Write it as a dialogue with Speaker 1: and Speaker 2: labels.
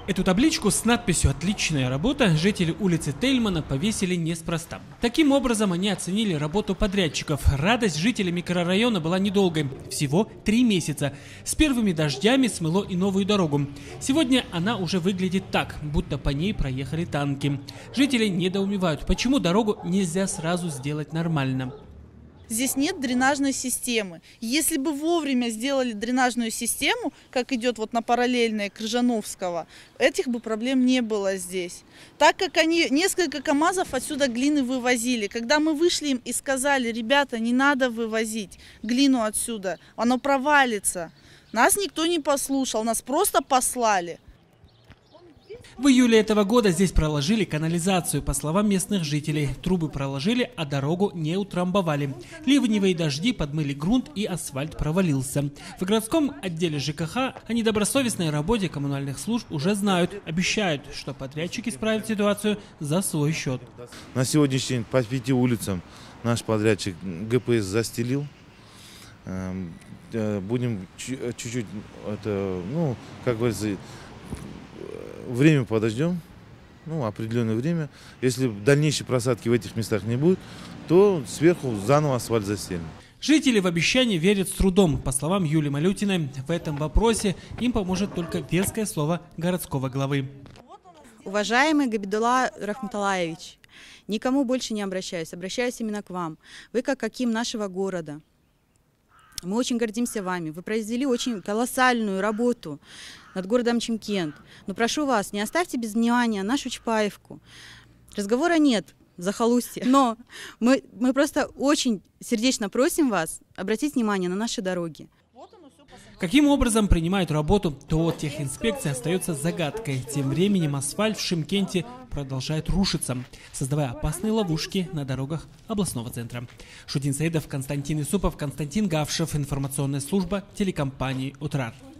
Speaker 1: Эту табличку с надписью «Отличная работа» жители улицы Тельмана повесили неспроста. Таким образом, они оценили работу подрядчиков. Радость жителей микрорайона была недолгой, всего 3 месяца. С первыми дождями смыло и новую дорогу. Сегодня она уже выглядит так, будто по ней проехали танки. Жители недоумевают, почему дорогу нельзя сразу сделать нормально.
Speaker 2: Здесь нет дренажной системы. Если бы вовремя сделали дренажную систему, как идет вот на параллельной Крыжановского, этих бы проблем не было здесь. Так как они несколько КАМАЗов отсюда глины вывозили. Когда мы вышли им и сказали: ребята, не надо вывозить глину отсюда, оно провалится. Нас никто не послушал, нас просто послали.
Speaker 1: В июле этого года здесь проложили канализацию, по словам местных жителей. Трубы проложили, а дорогу не утрамбовали. Ливневые дожди подмыли грунт, и асфальт провалился. В городском отделе ЖКХ о недобросовестной работе коммунальных служб уже знают. Обещают, что подрядчики исправят ситуацию за свой счет.
Speaker 3: На сегодняшний день по 5 улицам наш подрядчик ГПС застелил. Будем чуть-чуть, как говорится, время подождем, определенное время. Если дальнейшей просадки в этих местах не будет, то сверху заново асфальт застелим.
Speaker 1: Жители в обещание верят с трудом. По словам Юлии Малютиной, в этом вопросе им поможет только веское слово городского главы.
Speaker 4: Уважаемый Габидулла Рахматалаевич, никому больше не обращаюсь именно к вам. Вы как аким нашего города. Мы очень гордимся вами. Вы произвели очень колоссальную работу над городом Чимкент. Но прошу вас, не оставьте без внимания нашу Чапаевку. Разговора нет в захолустье, но мы просто очень сердечно просим вас обратить внимание на наши дороги.
Speaker 1: Каким образом принимают работу ТО техинспекции, остается загадкой. Тем временем асфальт в Шымкенте продолжает рушиться, создавая опасные ловушки на дорогах областного центра. Шудин Саидов, Константин Исупов, Константин Гавшев. Информационная служба телекомпании «Утрар».